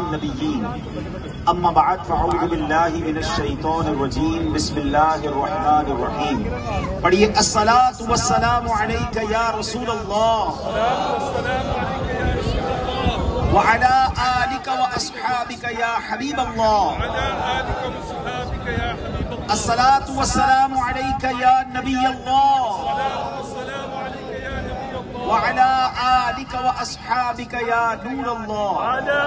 नबिय्यीन अम्मा बअद फ़अऊज़ु बिल्लाहि मिनश शैतानिर रजीम बिस्मिल्लाहिर रहमानिर रहीम। पढ़िए अस्सलातु वस्सलामु अलैका या रसूलल्लाह व अला आलिका व अस्हाबिका या हबीबल्लाह। अस्सलातु वस्सलामु अलैका या नबियल्लाह व अला आलिका व अस्हाबिका या नूरल्लाह।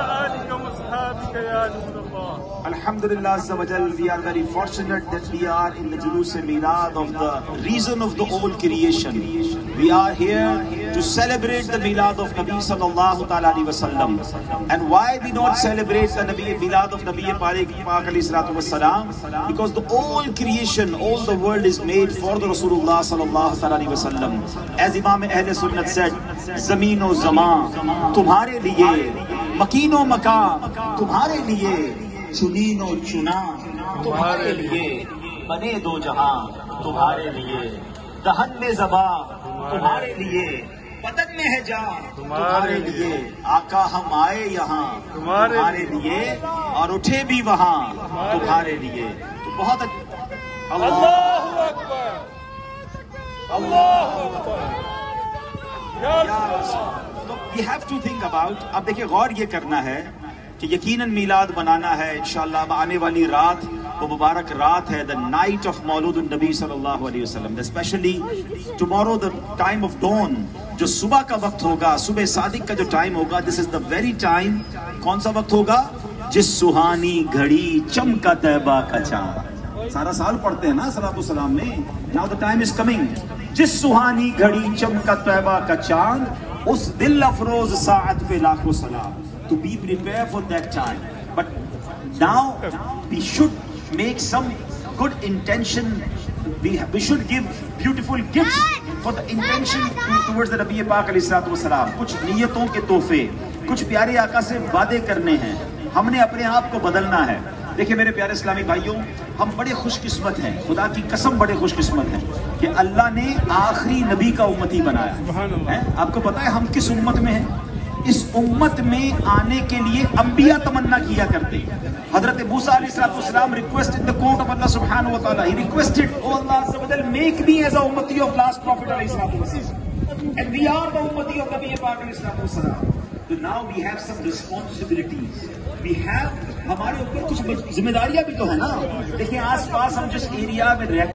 Alhamdulillah Azza wa Jal, we are very fortunate that we are in the Julus Milad of the reason of the whole creation. We are here to celebrate the Milad of Nabi Sallallahu Ta'ala Alaihi Wasallam. And why we don't celebrate the Milad of Nabi Pak Alayhi Salatu Wasalam? Because the whole creation, all the world is made for the Rasulullah Sallallahu Ta'ala Alaihi Wasallam. As Imam Ahle Sunnat said, Zameen o Zaman, tumhare liye, Makeen o Makam, tumhare liye, चुनीन और चुना तुम्हारे लिए, बने दो जहां तुम्हारे लिए, दहन में ज़बा तुम्हारे लिए, बदन में है जान तुम्हारे लिए। आका हम आए यहाँ तुम्हारे लिए और उठे भी वहाँ तुम्हारे लिए। तो बहुत अल्लाहु अकबर, अल्लाहु अकबर। तो we have to think about, अब देखिए गौर ये करना है कि यकीनन मिलाद बनाना है इंशाअल्लाह। आने वाली रात वो मुबारक रात है, द नाइट ऑफ मौलूदुन नबी सल्लल्लाहु अलैहि वसल्लम। Specially tomorrow the time of dawn, जो सुबह का वक्त होगा, सुबह सादिक का जो टाइम होगा, this is the very time. कौन सा वक्त होगा? जिस सुहानी घड़ी चमका तैबा का चांद। सारा साल पढ़ते हैं ना सलातो सलाम में। Now the time is coming. जिस सुहानी घड़ी चमका तैबा का चांद, उस दिल अफरोज साअत पे लाखों सलाम। To be prepared for that time, but now we should make some good intention. We should give beautiful gifts for the intention towards the Nabi Pak Alayhi Salatu Wasalam. कुछ नियतों के तोहफे, कुछ प्यारे आका से वादे करने हैं, हमने अपने आप को बदलना है। देखिए मेरे प्यारे इस्लामी भाइयों, हम बड़े खुशकिस्मत हैं, खुदा की कसम बड़े खुशकिस्मत हैं कि अल्लाह ने आखिरी नबी का उम्मती बनाया है। आपको पता है हम किस उम्मत में हैं? इस उम्मत में आने के लिए अंबिया तमन्ना किया करते। हजरत मूसा अलैहिस्सलाम request in the court of Allah सुब्हानहू व तआला, ही रिक्वेस्टेड, ओ अल्लाह अज़्ज़ा व जल, मेक मी एज अ उम्मती ऑफ लास्ट प्रॉफिट अलैहिस्सलाम, एंड वी आर द उम्मती ऑफ नबी पाक अलैहिस्सलाम। तो now we have some responsibilities, we have, हमारे ऊपर कुछ जिम्मेदारियां भी तो है ना। देखिए आस पास हम जिस एरिया में रहते